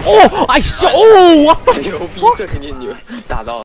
哦，哎呦，我的牛逼，这肯定牛，打到。